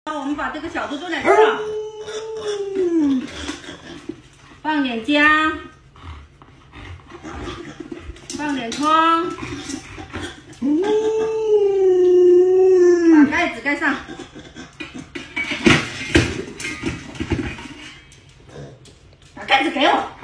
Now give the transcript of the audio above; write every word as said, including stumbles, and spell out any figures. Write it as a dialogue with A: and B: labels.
A: 我们把这个小猪炖在这儿，放点姜，放点葱，把盖子盖上，把盖子给我。